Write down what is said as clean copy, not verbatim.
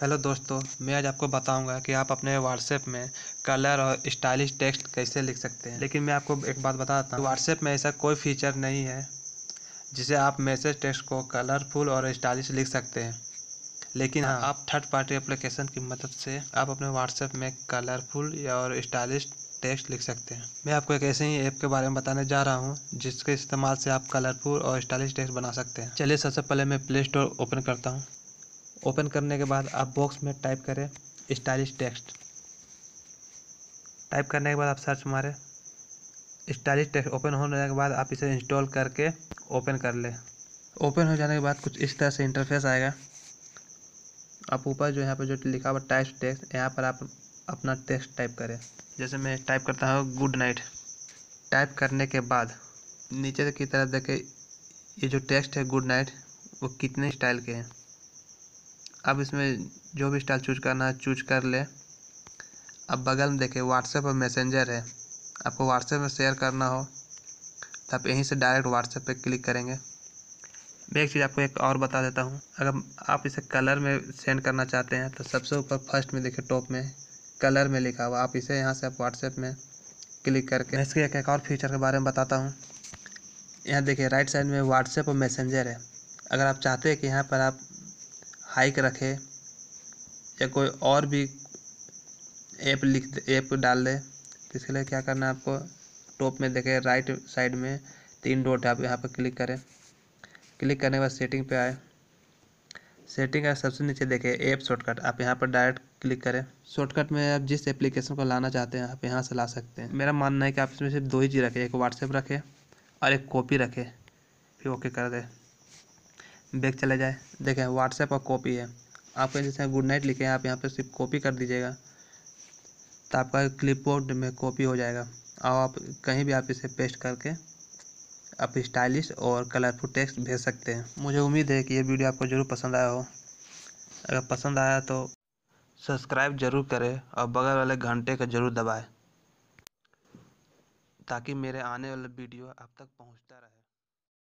Hello दोस्तों, मैं आज आपको बताऊंगा कि आप अपने व्हाट्सएप में कलर और स्टाइलिश टेक्स्ट कैसे लिख सकते हैं। लेकिन मैं आपको एक बात बताता हूँ, व्हाट्सएप में ऐसा कोई फीचर नहीं है जिसे आप मैसेज टेक्स्ट को कलरफुल और स्टाइलिश लिख सकते हैं। लेकिन हाँ, आप थर्ड पार्टी एप्लीकेशन की मदद से आप अपने व्हाट्सएप में कलरफुल और स्टाइलिश टेक्स्ट लिख सकते हैं। मैं आपको एक ऐसे ही ऐप के बारे में बताने जा रहा हूँ जिसके इस्तेमाल से आप कलरफुल और स्टाइलिश टेक्स्ट बना सकते हैं। चलिए सबसे पहले मैं प्ले स्टोर ओपन करता हूँ। ओपन करने के बाद आप बॉक्स में टाइप करें स्टाइलिश टेक्स्ट। टाइप करने के बाद आप सर्च मारें स्टाइलिश टेक्स्ट। ओपन होने के बाद आप इसे इंस्टॉल करके ओपन कर लें। ओपन हो जाने के बाद कुछ इस तरह से इंटरफेस आएगा। आप ऊपर जो यहाँ पर जो लिखा हुआ टाइप टेक्स्ट, यहाँ पर आप अपना टेक्स्ट टाइप करें। जैसे मैं टाइप करता हूँ गुड नाइट। टाइप करने के बाद नीचे की तरफ देखें, ये जो टेक्स्ट है गुड नाइट वो कितने स्टाइल के हैं। अब इसमें जो भी स्टाइल चूज करना है चूज कर ले। अब बगल में देखें व्हाट्सएप और मैसेंजर है। आपको व्हाट्सएप में शेयर करना हो तो आप यहीं से डायरेक्ट व्हाट्सएप पे क्लिक करेंगे। मैं एक चीज़ आपको एक और बता देता हूँ, अगर आप इसे कलर में सेंड करना चाहते हैं तो सबसे ऊपर फर्स्ट में देखिए टॉप में कलर में लिखा हुआ, आप इसे यहाँ से आप व्हाट्सएप में क्लिक करके। मैं इसके एक और फीचर के बारे में बताता हूँ। यहाँ देखिए राइट साइड में व्हाट्सएप और मैसेंजर है। अगर आप चाहते हैं कि यहाँ पर आप हाइक रखें या कोई और भी ऐप डाल दे, तो इसके लिए क्या करना है आपको, टॉप में देखें राइट साइड में 3 डॉट है, आप यहाँ पर क्लिक करें। क्लिक करने के बाद सेटिंग पे आए। सेटिंग का सबसे नीचे देखें ऐप शॉर्टकट, आप यहाँ पर डायरेक्ट क्लिक करें। शॉर्टकट में आप जिस एप्लीकेशन को लाना चाहते हैं आप यहाँ से ला सकते हैं। मेरा मानना है कि आप इसमें सिर्फ 2 ही चीज़ रखें, एक व्हाट्सएप रखें और एक कॉपी रखें, फिर ओके कर दें। बैक चले जाए, देखें व्हाट्सएप और कॉपी है। आपको जैसे गुड नाइट लिखे हैं, आप यहाँ पर सिर्फ कॉपी कर दीजिएगा तो आपका क्लिपबोर्ड में कॉपी हो जाएगा और आप कहीं भी आप इसे पेस्ट करके आप स्टाइलिश और कलरफुल टेक्स्ट भेज सकते हैं। मुझे उम्मीद है कि ये वीडियो आपको ज़रूर पसंद आया हो। अगर पसंद आया तो सब्सक्राइब ज़रूर करें और बगल वाले घंटे का ज़रूर दबाएं ताकि मेरे आने वाला वीडियो आप तक पहुंचता रहे।